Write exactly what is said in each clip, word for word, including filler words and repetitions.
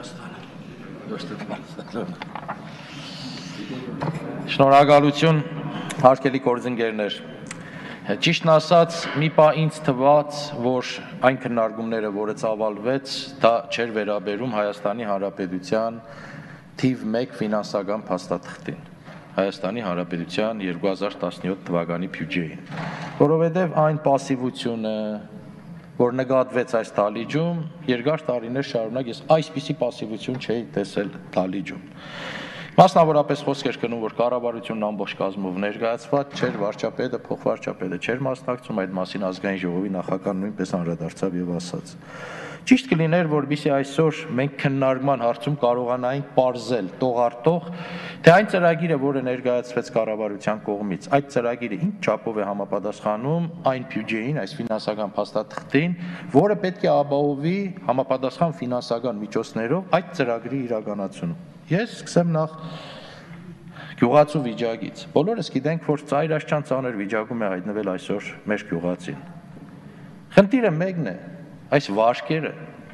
Շնորհակալություն, հարգելի գործընկերներ։ Ճիշտն ասած, մի պահ ինձ թվաց, որ այն քննարկումները, որը ծավալվեց, դա չէր վերաբերում Հայաստանի Հանրապետության թիվ մեկ ֆինանսական փաստաթղթին, Հայաստանի Հանրապետության երկու հազար տասնյոթ թվականի բյուջեին, որովհետև այն պասիվությունը, որ նկատվեց այս դահլիճում, երկար տարիներ շարունակ ես այսպիսի պասիվություն չէի տեսել դահլիճում։ Մասնավորապես խոսք էր գնում, որ կառավարությունն ամբողջ կազմով ներկայացված չէր, վարչապետը, փոխվարչապետը չէր մասնակցում, այդ մասին ազգային ժողովի նախագահն նույնպես անդրադարձավ եւ ասաց։ Ճիշտ կլիներ, որպեսզի այսօր մենք քննարկման հարցում կարողանայինք պարզել տողարտող, թե այն ծրագիրը, որը ներկայացվեց կառավարության կողմից, այդ ծրագիրը ինչ չափով է համապատասխանում այն բյուջեին, այս ֆինանսական փաստաթղթին, որը պետք է ապահովի համապատասխան ֆինանսական միջոցներով այդ ծրագրի իրականացումը։ Ես սկսեմ նախ գյուղացու վիճակից։ Բոլորս գիտենք, որ ծայրաշճան ծանր վիճակում է հայտնվել այսօր մեր գյուղացին։ Խնդիրը մեկն է, այս վարկերը,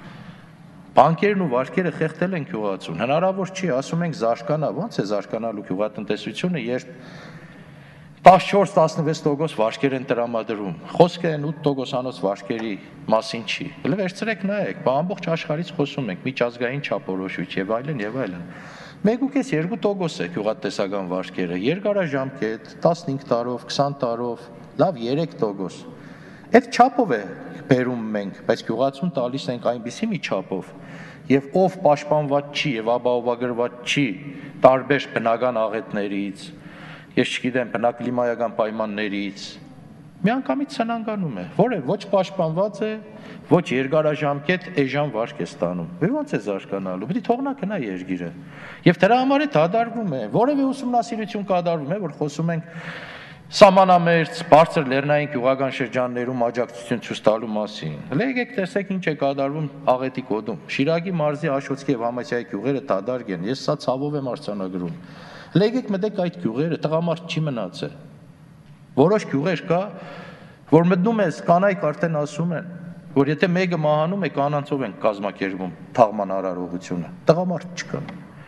բանկերն ու վարկերը խեղդել են գյուղացուն։ Հնարավոր չի, ասում ենք զարգանա, ո՞նց է զարգանալու գյուղատնտեսությունը, երբ տասնչորս տասնվեց տոկոս վարկեր են տրամադրում։ Խոսքը այն ութ տոկոսանոց վարկերի մասին չի։ Հələ վերցրեք նայեք, բա ամբողջ աշխարհից խոսում ենք, միջազգային չափորոշույթ եւ այլն եւ այլն։ մեկ ու կես երկու տոկոս է գյուղատնտեսական վարկերը, երկարաժամկետ տասնհինգ տարով, քսան տարով, լավ երեք տոկոս։ Այդ չափով է բերում մենք, բայց գյուղացուն տալիս ենք այնպիսի մի չափով, եւ ով պաշտպանված չի եւ ապահովագրված չի տարբեր բնական աղետներից, ես չգիտեմ, բնակլիմայական պայմաններից, միանգամից ցնանկանում է, որը ոչ պաշտպանված է, ոչ երկարաժամկետ էժան վարկ է ստանում։ Եվ ո՞նց է զարգանալու։ Պետք է թողնա գնա երկիրը։ Եվ դրա համար է դադարվում է, որևէ ուսումնասիրություն կատարվում է, որ խոսում ենք սահմանամերձ, բարձր լեռնային գյուղական շրջաններում աջակցություն ցույց տալու մասին։ Հələ եկեք տեսեք ինչ է կատարվում Աղետի գոտում։ Շիրակի մարզի Աշոտսկի եւ Համասյայի գյուղերը դադարք են։ Ես սա ցավով եմ արձանագրում։ Հələ եկեք մտեք այդ գյուղերը, տղամարդ չի մնացել։ Որոշ գյուղեր կա, որ մտնում ես կանայք արդեն ասում են, որ եթե մեկը մահանում է, կանանցով են կազմակերպում թաղման արարողությունը։ Տղամարդ չկա։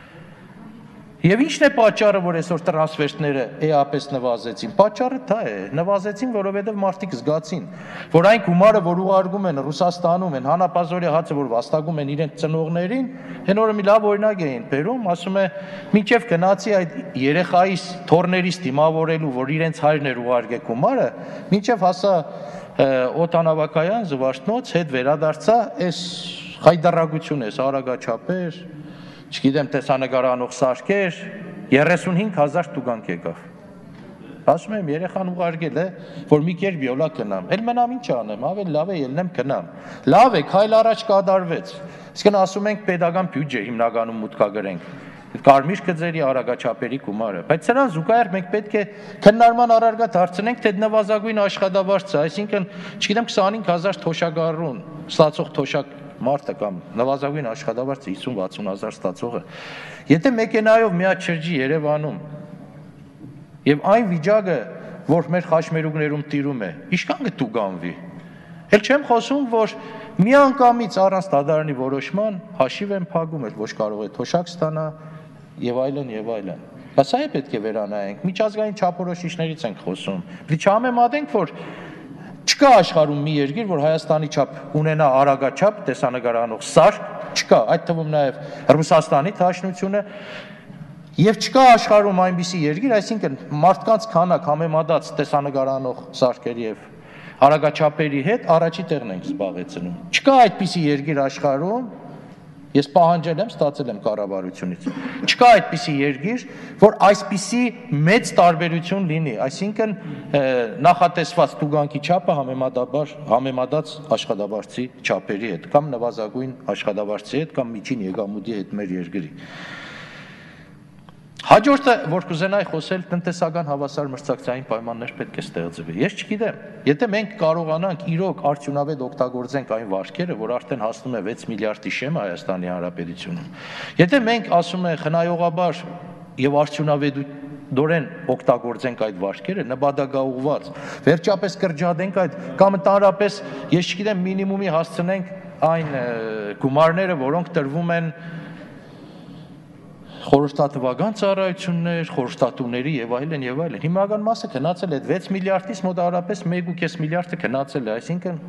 Եվ ի՞նչն է պատճառը, որ այսօր տրանսֆերտները էապես նվազեցին։ Պատճառը դա է, նվազեցին, որովհետև մարդիկ զգացին, որ այն գումարը, որ ուղարկում են Ռուսաստանում են, հանապազորի հացը, որ վաստակում են իրենց ծնողներին, հեն օրը մի լավ օրինակ էին բերում, ասում է, մինչև գնացի այդ երեխայիս թորներից դիմավորելու, որ իրենց հայրն էր ուղարկե գումարը, մինչև հասա օդանավակայան, զվարթնոց, հետ վերադարձա, այս խայդարագություն է, արագաչափեր, չգիտեմ, տեսանկարահանող սարքեր, երեսունհինգ հազար տուգանք եկավ։ Ասում եմ, երեխան ուղարկել է, որ մի կերպ յոլա գնամ։ Էլ մնամ ինչ անեմ, ավելի լավ է ելնեմ գնամ։ Լավ է, քայլ առաջ կատարվեց։ Իսկն ասում ենք պետական բյուջե հիմնականում մուտքագրենք։ Կարմիր գծերի արագաչափերի գումարը, բայց սրան զուգահեռ մենք պետք է քննարկման առարկա դարձնենք, թե նվազագույն աշխատավարձը, այսինքն, չգիտեմ, քսանհինգ հազար թոշակառուն ստացող թոշակ մարդը կամ նվազագույն աշխատավարձը հիսուն-վաթսուն հազար ստացողը, եթե մեքենայով միած շրջի Երևանում եւ այն վիճակը, որ մեր խաչմերուկներում տիրում է, ինչքան կտուգանվի։ Էլ չեմ խոսում, որ միանգամից առանց դատարանի որոշման հաշիվ են փակում, էլ ոչ կարող է թոշակ ստանա եւ այլն եւ այլն։ Բայց սա է պետք է վերանայենք, միջազգային չափորոշիչներից ենք խոսում։ Պետք է չհամեմատենք, որ չկա աշխարհում մի երկիր, որ Հայաստանի չափ ունենա արագաչափ տեսանկարահանող սարք, չկա, այդ թվում նաև Ռուսաստանի Դաշնությունը, եւ չկա աշխարհում այնպիսի երկիր, այսինքն մարդկանց քանակ համեմատած տեսանկարահանող սարքերի եւ արագաչափերի հետ առաջի տեղն ենք զբաղեցնում։ Չկա այդպիսի երկիր աշխարհում, ես պահանջել եմ, ստացել եմ կառավարությունից։ Չկա այդպիսի երկիր, որ այսպիսի մեծ տարբերություն լինի, այսինքն նախատեսված տուգանքի չափը համեմատաբար համեմատած աշխատավարձի չափերի հետ, կամ նվազագույն աշխատավարձի հետ, կամ միջին եկամուտի հետ մեր երկրի։ Հաջորդը, որ կուզենայի խոսել, տնտեսական հավասար մրցակցային պայմաններ պետք է ստեղծվի։ Ես չգիտեմ, եթե մենք կարողանանք իրոք արդյունավետ օգտագործենք այն վարկերը, որ արդեն հասնում է վեց միլիարդի շեմը Հայաստանի Հանրապետությունում, եթե մենք ասում ենք խնայողաբար եւ արդյունավետորեն օգտագործենք այդ վարկերը, նպատակաուղղված, վերջապես կրճատենք այդ կամ ընդհանրապես, ես չգիտեմ, մինիմումի հասցնենք այն գումարները, որոնք տրվում են խորհրդատվական ծառայություններ, խորհրդատուների եւ այլն եւ այլն։ Հիմնական մասը գնացել է վեց միլիարդից մոտավորապես մեկ ու կես միլիարդը գնացել է, այսինքն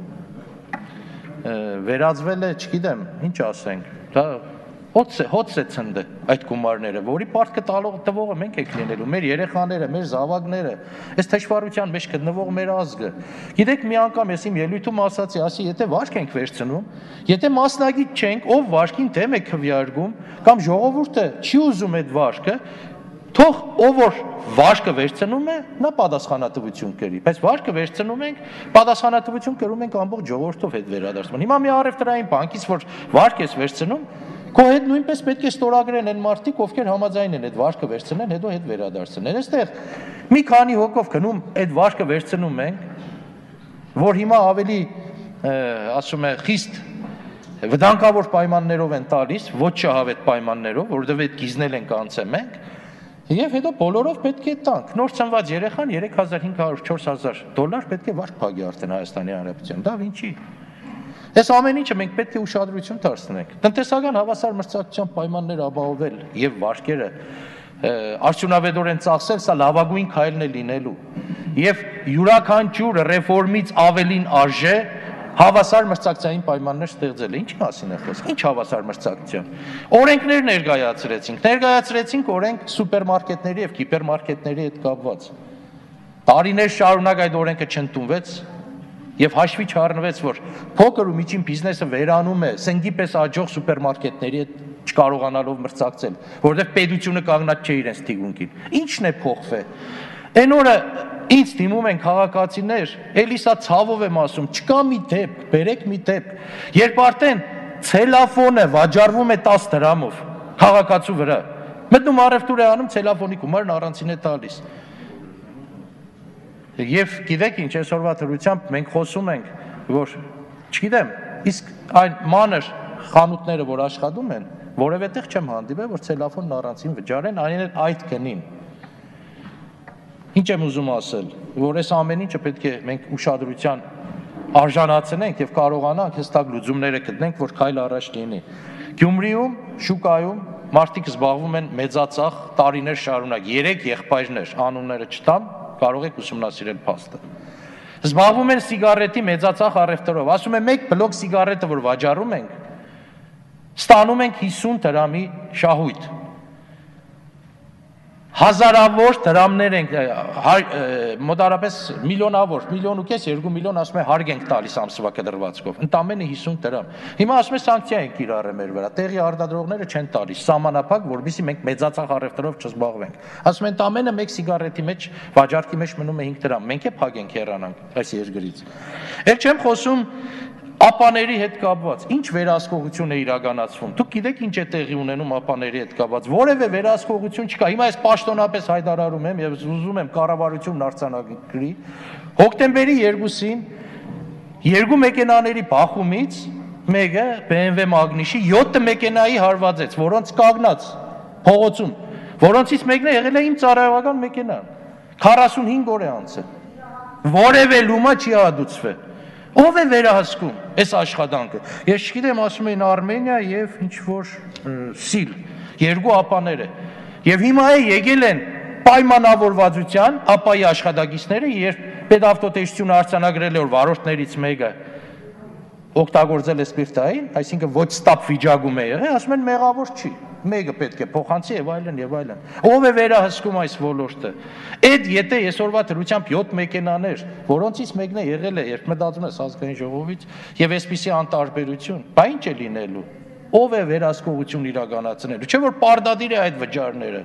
վերածվել է, չգիտեմ, ինչ ասենք, դա հոց է, հոց է ցնդը այդ գումարները, որի պարտքը տալող տվողը մենք ենք լինելու, մեր երեխաները, մեր զավակները, այս թշվառության մեջ գտնվող մեր ազգը։ Գիտեք, մի անգամ ես իմ ելույթում ասացի, ասի, եթե վարկ ենք վերցնում, եթե մասնագիտ չենք, ով վարկին դեմ է քվեարկում, կամ ժողովուրդը չի ուզում այդ վարկը, թող ով որ վարկը վերցնում է, նա պատասխանատվություն կրի, բայց վարկը վերցնում ենք, պատասխանատվություն կրում ենք ամբողջ ժողովրդով հետ վերադարձման։ Հիմա մի առևտրային բանկից որ վարկ ես վերցնում, քո հետ նույնպես պետք է ստորագրեն այն մարդիկ, ովքեր համաձայն են այդ վարկը վերցնեն, հետո հետ վերադարձնեն։ Այստեղ մի քանի հոգով գնում այդ վարկը վերցնում ենք, որ հիմա ավելի ասում է խիստ վտանգավոր պայմաններով են տալիս, ոչ շահավետ պայմաններով, որովհետև այդ գիզնել ենք անցե մենք, եւ հետո բոլորով պետք է տանք։ Նոր ծնված երեխան երեք հազար հինգ հարյուր չորս հազար դոլար պետք է վարկ փակի արդեն Հայաստանի Հանրապետության։ Դա ինչի։ Այս ամեն ինչը մենք պետք է ուշադրություն դարձնենք։ Տնտեսական հավասար մրցակցության պայմաններ ապահովել եւ վարկերը արդյունավետորեն ծախսել, սա լավագույն քայլն է լինելու։ Եվ յուրաքանչյուր ռեֆորմից ավելին արժե հավասար մրցակցային պայմաններ ստեղծել է։ Ինչի մասին է խոսքը։ Ինչ հավասար մրցակցություն։ Օրենքներ ներկայացրեցինք, ներկայացրեցինք օրենք սուպերմարկետների եւ հիպերմարկետների հետ կապված։ Տարիներ շարունակ այդ օրենքը չընդունվեց եւ հաշվի չառնվեց, որ փոքր ու միջին բիզնեսը վերանում է սնգի պես աճող սուպերմարկետների հետ չկարողանալով մրցակցել, որովհետեւ պետությունը կանգնած չէ իրենց թիկունքին։ Ինչն է փոխվել։ Այն օրը ինձ դիմում են քաղաքացիներ, էլի սա ցավով եմ ասում, չկա մի դեպք, բերեք մի դեպք, երբ արդեն ցելոֆոնը վաճառվում է տասը դրամով քաղաքացու վրա, մտնում առևտուր է անում, ցելոֆոնի գումարն առանցին է տալիս։ Եվ գիտեք ինչ, այսօրվա դրությամբ մենք խոսում ենք, որ չգիտեմ, իսկ այն մանր խանութները, որ աշխատում են, որևէ տեղ չեմ հանդիպել, որ ցելոֆոնն առանցին վճարեն, այն այդ գնին։ Ինչ եմ ուզում ասել, որ այս ամեն ինչը պետք է մենք ուշադրության արժանացնենք եւ կարողանանք հստակ լուծումները գտնենք, որ քայլ առաջ լինի։ Գյումրիում, շուկայում մարդիկ զբաղվում են մեծածախ տարիներ շարունակ, երեք եղբայրներ, անունները չտամ, կարող եք ուսումնասիրել փաստը։ Զբաղվում են սիգարետի մեծածախ առևտրով, ասում են մեկ բլոկ սիգարետը, որ վաճառում ենք, ստանում ենք հիսուն դրամի շահույթ։ Հազարավոր դրամներ ենք, մոտարապես միլիոնավոր, միլիոն ու կես, երկու միլիոն ասում է հարկ ենք տալիս ամսվա կդրվածքով, ընդամենը հիսուն դրամ։ Հիմա ասում է սանկցիա ենք կիրառել մեր վրա, տեղի արտադրողները չեն տալիս, սահմանափակ, որովհետեւ մենք մեծածախ առևտրով չզբաղվենք։ Ասում են ընդամենը մեկ սիգարետի մեջ, վաճառքի մեջ մնում է հինգ դրամ, մենք է փակենք հեռանանք այս երկրից։ Էլ չեմ խոսում ապաների հետ կապված, ինչ վերահսկողություն է իրականացվում։ Դուք գիտեք ինչ է տեղի ունենում ապաների հետ կապված, որևէ վերահսկողություն չկա։ Հիմա ես պաշտոնապես հայտարարում եմ եւ ուզում եմ կառավարությունն արձանագրի, հոկտեմբերի երկուսին երկու մեքենաների բախումից մեկը B M W Magnus-ի յոթ մեքենայի հարվածեց, որոնց կանգնած փողոցում, որոնցից մեկն է եղել է իմ ծառայողական մեքենան։ քառասունհինգ օր է անցել։ Որևէ լումա չի հադուցվել։ Ով է վերահսկում այս աշխատանքը։ Ես չգիտեմ, ասում էին Արմենիա եւ ինչ որ Սիլ, երկու ապաները։ Եվ հիմա է եկել են պայմանավորվածության ապայի աշխատակիցները, երբ պետավտոտեսությունը արձանագրել է, որ վարորդներից մեկը օգտագործել է սպիրտային, այսինքն ոչ ստապ վիճակում է եղել, ասում են մեղավոր չի։ Մեկը պետք է փոխանցի եւ այլն եւ այլն։ Ով է վերահսկում այս ոլորտը։ Այդ եթե այսօրվա դրությամբ յոթ մեքենաներ, որոնցից մեկն է եղել է, երբ մտածում ես ազգային ժողովից եւ այսպիսի անտարբերություն, բա ինչ է լինելու։ Ով է վերահսկողություն իրականացնելու։ Չէ՞ որ պարտադիր է այդ վճարները։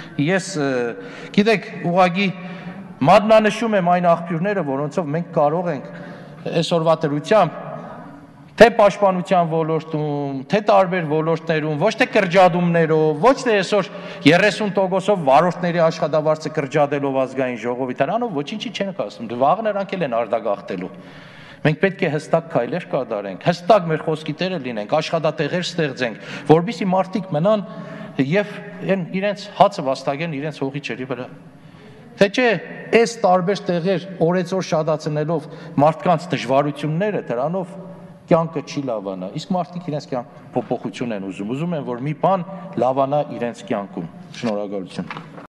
Ես գիտեք, ուղղակի մատնանշում եմ այն աղբյուրները, որոնցով մենք կարող ենք այսօրվա դրությամբ թե պաշտպանության ոլորտում, թե տարբեր ոլորտներում, ոչ թե կրճատումներով, ոչ թե այսօր երեսուն տոկոսով վարորդների աշխատավարձը կրճատելով ազգային ժողովի դրանով ոչինչի չեն կասում։ Դու վաղ նրանք էլ են արդագաղթելու։ Մենք պետք է հստակ քայլեր կատարենք, հստակ մեր խոսքի տերը լինենք, աշխատատեղեր ստեղծենք, որպեսզի մարդիկ մնան եւ իրենց հացը վաստակեն իրենց հողի ջրի վրա։ Թե չէ, այս տարբեր տեղեր օրեցօր շատացնելով մարդկանց դժվարությունները, դրանով կյանքը չի լավանա։ Իսկ մարդիկ իրենց կյանք փոփոխություն են ուզում, ուզում են, որ մի բան լավանա իրենց կյանքում։ Շնորհակալություն։